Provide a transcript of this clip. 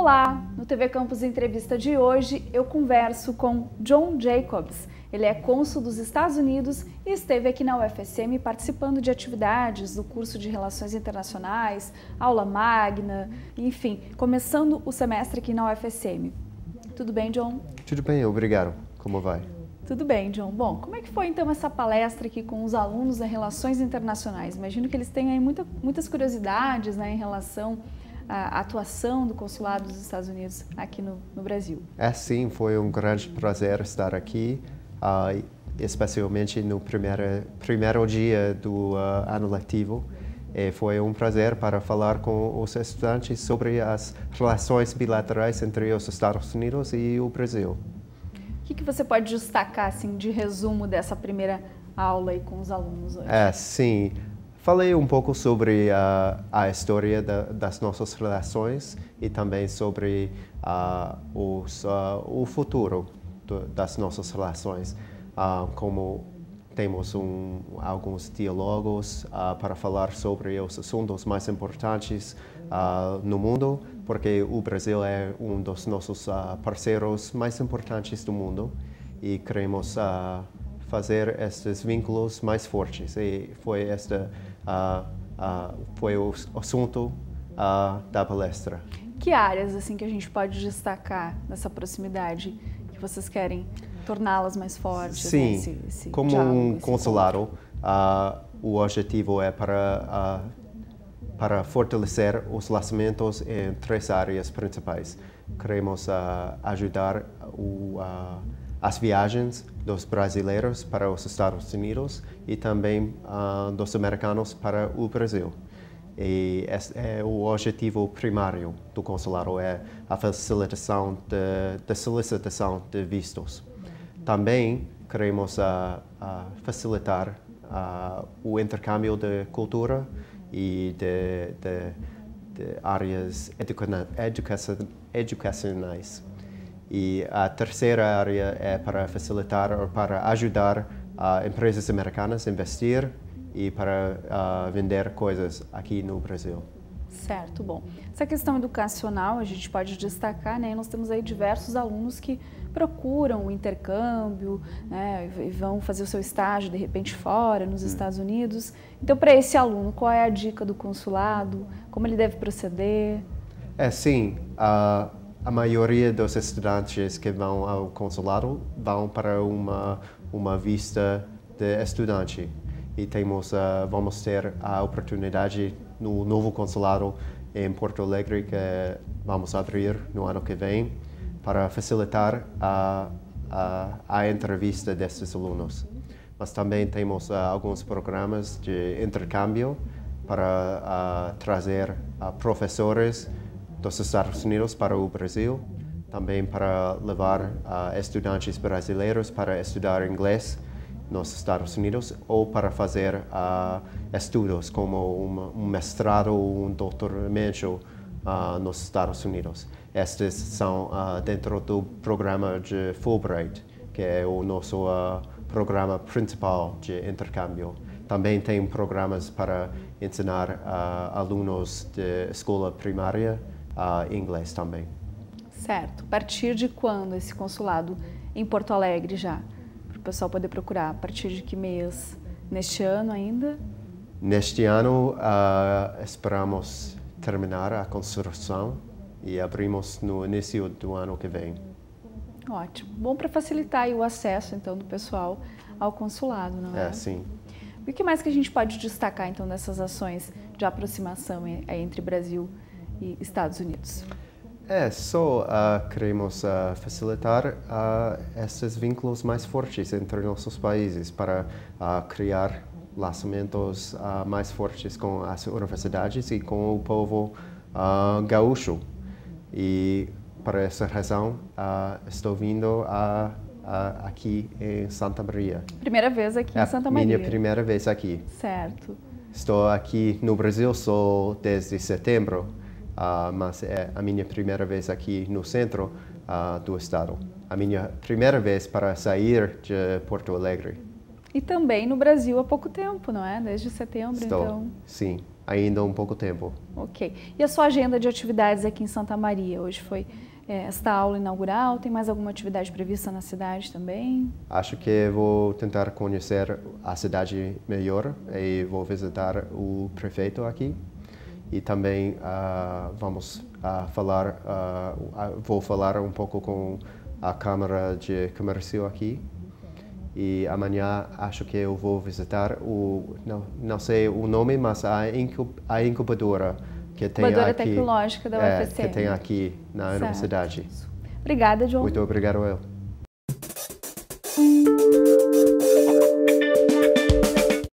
Olá! No TV Campus Entrevista de hoje eu converso com John Jacobs. Ele é cônsul dos Estados Unidos e esteve aqui na UFSM participando de atividades do curso de Relações Internacionais, aula magna, enfim, começando o semestre aqui na UFSM. Tudo bem, John? Tudo bem, obrigado. Como vai? Tudo bem, John. Bom, como é que foi então essa palestra aqui com os alunos em Relações Internacionais? Imagino que eles tenham aí muitas curiosidades, né, em relação à atuação do Consulado dos Estados Unidos aqui no Brasil. Sim, foi um grande prazer estar aqui, especialmente no primeiro dia do ano letivo. Foi um prazer para falar com os estudantes sobre as relações bilaterais entre os Estados Unidos e o Brasil. O que você pode destacar assim, de resumo dessa primeira aula aí com os alunos hoje? Sim, falei um pouco sobre a história das nossas relações e também sobre o futuro das nossas relações. Como temos alguns diálogos para falar sobre os assuntos mais importantes no mundo, porque o Brasil é um dos nossos parceiros mais importantes do mundo e queremos fazer estes vínculos mais fortes. E foi o assunto da palestra. Que áreas assim que a gente pode destacar nessa proximidade que vocês querem torná-las mais fortes? Sim, né, esse como diálogo, um consulado, o objetivo é para fortalecer os relacionamentos em três áreas principais. Queremos ajudar as viagens dos brasileiros para os Estados Unidos e também dos americanos para o Brasil. E o objetivo primário do consulado é a facilitação da solicitação de vistos. Também queremos facilitar o intercâmbio de cultura e de áreas educacionais. E a terceira área é para facilitar ou para ajudar empresas americanas a investir e para vender coisas aqui no Brasil. Certo, bom. Essa questão educacional a gente pode destacar, né? Nós temos aí diversos alunos que procuram o intercâmbio, né? E vão fazer o seu estágio de repente fora, nos Estados Unidos. Então, para esse aluno, qual é a dica do consulado? Como ele deve proceder? Sim. A maioria dos estudantes que vão ao consulado vão para uma vista de estudante. E vamos ter a oportunidade no novo consulado em Porto Alegre que vamos abrir no ano que vem para facilitar a entrevista desses alunos. Mas também temos alguns programas de intercâmbio para trazer professores dos Estados Unidos para o Brasil, também para levar estudantes brasileiros para estudar inglês nos Estados Unidos ou para fazer estudos como um mestrado ou um doutoramento nos Estados Unidos. Estes são dentro do programa de Fulbright, que é o nosso programa principal de intercâmbio. Também tem programas para ensinar alunos de escola primária inglês também. Certo. A partir de quando esse consulado em Porto Alegre já? Para o pessoal poder procurar. A partir de que mês? Neste ano ainda? Neste ano esperamos terminar a construção e abrimos no início do ano que vem. Ótimo. Bom para facilitar aí o acesso então do pessoal ao consulado, não é? Sim. E o que mais que a gente pode destacar então dessas ações de aproximação entre Brasil e Estados Unidos? Queremos facilitar esses vínculos mais fortes entre nossos países para criar relacionamentos mais fortes com as universidades e com o povo gaúcho. E por essa razão estou vindo aqui em Santa Maria. Primeira vez aqui em Santa Maria. Minha primeira vez aqui. Certo. Estou aqui no Brasil só desde setembro. Mas é a minha primeira vez aqui no centro do estado. A minha primeira vez para sair de Porto Alegre. E também no Brasil há pouco tempo, não é? Desde setembro, Estou, então. sim, ainda há um pouco tempo. Ok. E a sua agenda de atividades aqui em Santa Maria? Hoje foi esta aula inaugural, tem mais alguma atividade prevista na cidade também? Acho que vou tentar conhecer a cidade melhor e vou visitar o prefeito aqui. E também vou falar um pouco com a Câmara de Comércio aqui. E amanhã acho que eu vou visitar não sei o nome, mas a incubadora que tem aqui, tecnológica da UFSM. que tem aqui na universidade. Obrigada, John. Muito obrigado, eu.